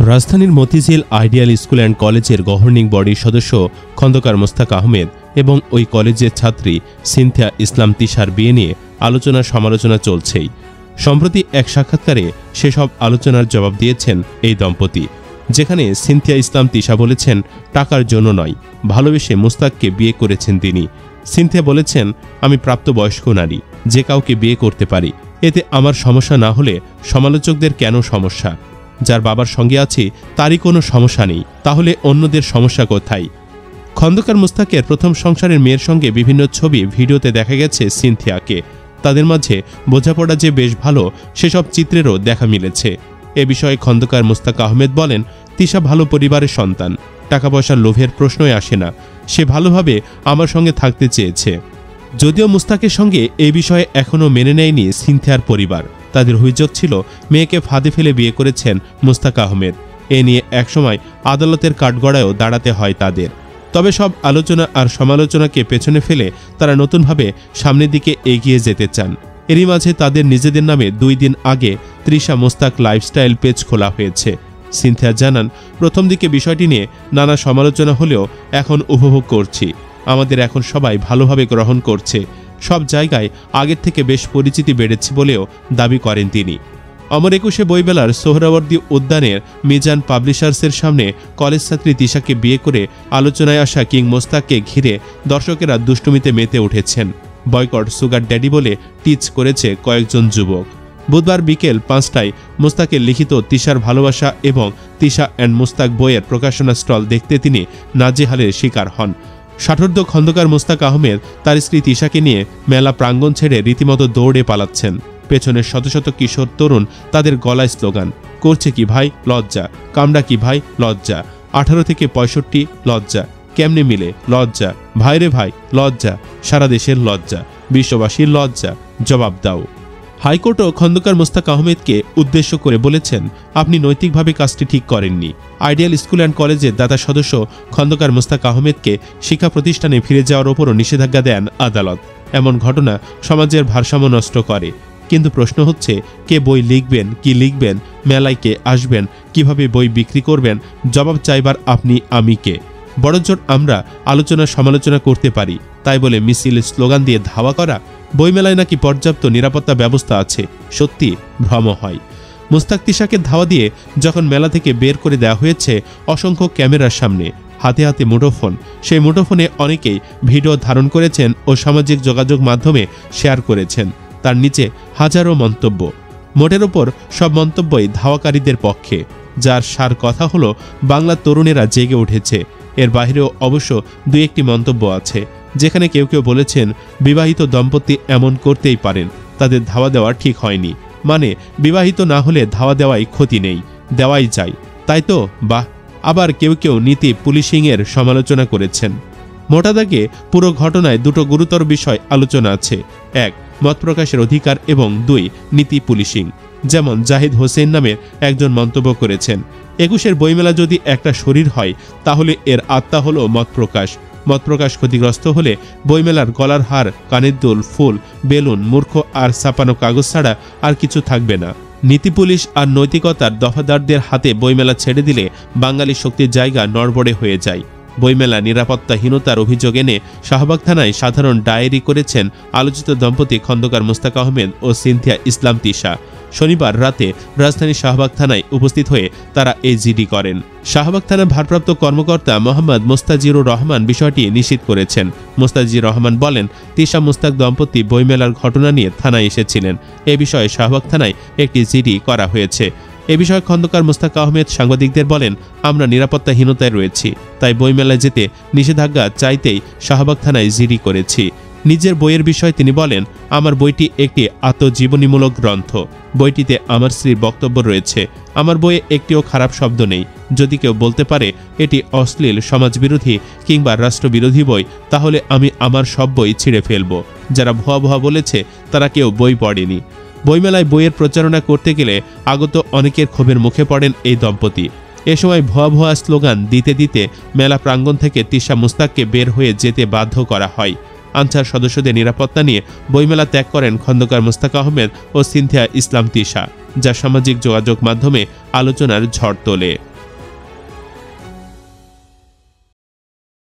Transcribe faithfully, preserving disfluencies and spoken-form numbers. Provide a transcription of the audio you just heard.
রাজধানীর Motijheel ideal school and কলেজের governing বডির সদস্য খন্দকার মোস্তাক আহমেদ এবং ওই কলেজের ছাত্রী সিনথিয়া ইসলাম তিশার বিয়ে নিয়ে আলোচনা সমালোচনা চলছেই। সম্প্রতি এক সাক্ষাৎকারে সেসব আলোচনার জবাব দিয়েছেন এই দম্পতি, যেখানে সিনথিয়া ইসলাম তিশা বলেছেন টাকার জন্য নয়, ভালোবেসে মোস্তাককে বিয়ে করেছেন তিনি। সিনথিয়া বলেছেন, আমি প্রাপ্তবয়স্ক নারী, যে কাউকে বিয়ে করতে পারি, এতে আমার সমস্যা না হলে সমালোচকদের কেন সমস্যা? যার বাবার সঙ্গে আছি তারই কোনো সমস্যা নেই, তাহলে অন্যদের সমস্যা কোথায়? খন্দকার মোস্তাকের প্রথম সংসারের মেয়ের সঙ্গে বিভিন্ন ছবি ভিডিওতে দেখা গেছে সিনথিয়াকে। তাদের মাঝে বোঝাপড়া যে বেশ ভালো, সেসব চিত্রেরও দেখা মিলেছে। এ বিষয়ে খন্দকার মোস্তাক আহমেদ বলেন, তিশা ভালো পরিবারের সন্তান, টাকা পয়সার লোভের প্রশ্নই আসে না। সে ভালোভাবে আমার সঙ্গে থাকতে চেয়েছে। যদিও মোস্তাকের সঙ্গে এই বিষয়ে এখনও মেনে নেয়নি সিনথিয়ার পরিবার। তাদের অভিযোগ ছিল মেয়েকে ফাঁদে ফেলে বিয়ে করেছেন মোস্তাক আহমেদ। এ নিয়ে একসময় আদালতের কাঠগড়ায়ও দাঁড়াতে হয় তাদের। তবে সব আলোচনা আর সমালোচনাকে পেছনে ফেলে তারা নতুনভাবে সামনের দিকে এগিয়ে যেতে চান। এরই মাঝে তাদের নিজেদের নামে দুই দিন আগে তৃষা মোস্তাক লাইফস্টাইল পেজ খোলা হয়েছে। সিনথিয়া জানান, প্রথম দিকে বিষয়টি নিয়ে নানা সমালোচনা হলেও এখন উপভোগ করছি। আমাদের এখন সবাই ভালোভাবে গ্রহণ করছে। সব জায়গায় আগের থেকে বেশ পরিচিতি বেড়েছে বলেও দাবি করেন তিনি। অমর একুশে বইমেলার সোহরাওয়ার্দী উদ্যানের মিজান পাবলিশার্সের সামনে কলেজ ছাত্রী তিশাকে বিয়ে করে আলোচনায় আসা কিং মোস্তাককে ঘিরে দর্শকেরা দুষ্টুমিতে মেতে উঠেছেন। বয়কট সুগার ড্যাডি বলে টিচ করেছে কয়েকজন যুবক। বুধবার বিকেল পাঁচটায় মোস্তাকের লিখিত তিশার ভালোবাসা এবং তিশা অ্যান্ড মোস্তাক বইয়ের প্রকাশনা স্টল দেখতে তিনি নাজেহালের শিকার হন। ষাটোর্ধ খন্দকার মোস্তাক আহমেদ তার স্ত্রী তিশাকে নিয়ে মেলা প্রাঙ্গণ ছেড়ে রীতিমতো দৌড়ে পালাচ্ছেন। পেছনের শত শত কিশোর তরুণ, তাদের গলায় স্লোগান, করছে কি ভাই লজ্জা, কামড়া কি ভাই লজ্জা, আঠারো থেকে পঁয়ষট্টি লজ্জা, কেমনে মিলে লজ্জা, ভাইরে ভাই লজ্জা, সারা দেশের লজ্জা, বিশ্ববাসীর লজ্জা, জবাব দাও। হাইকোর্টও খন্দকার মোস্তাক আহমেদকে উদ্দেশ্য করে বলেছেন, আপনি নৈতিকভাবে কাজটি ঠিক করেননি। আইডিয়াল স্কুল অ্যান্ড কলেজের দাতা সদস্য খন্দকার মোস্তাক আহমেদকে শিক্ষা প্রতিষ্ঠানে ফিরে যাওয়ার ওপরও নিষেধাজ্ঞা দেন আদালত। এমন ঘটনা সমাজের ভারসাম্য নষ্ট করে। কিন্তু প্রশ্ন হচ্ছে, কে বই লিখবেন, কি লিখবেন, মেলায় কে আসবেন, কিভাবে বই বিক্রি করবেন, জবাব চাইবার আপনি আমি কে? বড়জোর আমরা আলোচনা সমালোচনা করতে পারি, তাই বলে মিছিল স্লোগান দিয়ে ধাওয়া করা? বইমেলায় নাকি পর্যাপ্ত নিরাপত্তা ব্যবস্থা আছে, সত্যি ভ্রম হয়। মোস্তাক তিশাকে ধাওয়া দিয়ে যখন মেলা থেকে বের করে দেওয়া হয়েছে অসংখ্য ক্যামেরার সামনে, হাতে হাতে মুঠোফোন, সেই মুঠোফোনে অনেকেই ভিডিও ধারণ করেছেন ও সামাজিক যোগাযোগ মাধ্যমে শেয়ার করেছেন। তার নিচে হাজারো মন্তব্য, মোটের ওপর সব মন্তব্যই ধাওয়াকারীদের পক্ষে। যার সার কথা হলো, বাংলার তরুণেরা জেগে উঠেছে। এর বাইরেও অবশ্য দুই একটি মন্তব্য আছে, যেখানে কেউ কেউ বলেছেন বিবাহিত দম্পতি এমন করতেই পারেন, তাদের ধাওয়া দেওয়া ঠিক হয়নি, মানে বিবাহিত না হলে ধাওয়া দেওয়াই ক্ষতি নেই, দেওয়াই যায়, তাই তো? বাহ। আবার কেউ কেউ নীতি পুলিশিংয়ের সমালোচনা করেছেন। মোটা দাগে পুরো ঘটনায় দুটো গুরুতর বিষয় আলোচনা আছে, এক মত প্রকাশের অধিকার এবং দুই নীতি পুলিশিং। যেমন জাহিদ হোসেন নামের একজন মন্তব্য করেছেন, একুশের বইমেলা যদি একটা শরীর হয় তাহলে এর আত্মা হলো মত প্রকাশ। মত প্রকাশ ক্ষতিগ্রস্ত হলে বইমেলার গলার হার, কানের দুল, ফুল, বেলুন, মূর্খ আর ছাপানো কাগজ ছাড়া আর কিছু থাকবে না। নীতি পুলিশ আর নৈতিকতার দফাদারদের হাতে বইমেলা ছেড়ে দিলে বাঙালি শক্তির জায়গা নড়বড়ে হয়ে যায়। বইমেলা নিরাপত্তাহীনতার অভিযোগ এনে শাহবাগ থানায় সাধারণ ডায়েরি করেছেন আলোচিত দম্পতি খন্দকার মোস্তাক আহমেদ ও সিনথিয়া ইসলাম তিশা। শনিবার রাতে রাজধানীর শাহবাগ থানায় উপস্থিত হয়ে তারা এই জিডি করেন। শাহবাগ থানার ভারপ্রাপ্ত কর্মকর্তা মোহাম্মদ মোস্তাজিরুর রহমান বিষয়টি নিশ্চিত করেছেন। মোস্তাজির রহমান বলেন, তিশা মোস্তাক দম্পতি বইমেলার ঘটনা নিয়ে থানায় এসেছিলেন। এ বিষয়ে শাহবাগ থানায় একটি জিডি করা হয়েছে। এ বিষয়ে খন্দকার মোস্তাক আহমেদ সাংবাদিকদের বলেন, আমরা নিরাপত্তাহীনতায় রয়েছি, তাই বইমেলায় যেতে নিষেধাজ্ঞা চাইতেই শাহবাগ থানায় জিডি করেছি। নিজের বইয়ের বিষয়ে তিনি বলেন, আমার বইটি একটি আত্মজীবনীমূলক গ্রন্থ। বইটিতে আমার স্ত্রীর বক্তব্য রয়েছে। আমার বইয়ে একটিও খারাপ শব্দ নেই। যদি কেউ বলতে পারে এটি অশ্লীল, সমাজবিরোধী কিংবা রাষ্ট্রবিরোধী বই, তাহলে আমি আমার সব বই ছিঁড়ে ফেলব। যারা ভুয়া ভুয়া বলেছে তারা কেউ বই পড়েনি। বইমেলায় বইয়ের প্রচারণা করতে গেলে আগত অনেকের ক্ষোভের মুখে পড়েন এই দম্পতি। এ সময় ভুয়া ভুয়া স্লোগান দিতে দিতে মেলা প্রাঙ্গণ থেকে তিশা মোস্তাককে বের হয়ে যেতে বাধ্য করা হয়। আনসার সদস্যদের নিরাপত্তা নিয়ে বইমেলা ত্যাগ করেন খন্দকার মোস্তাক আহমেদ ও সিনথিয়া ইসলাম তিশা, যা সামাজিক যোগাযোগ মাধ্যমে আলোচনার ঝড় তোলে।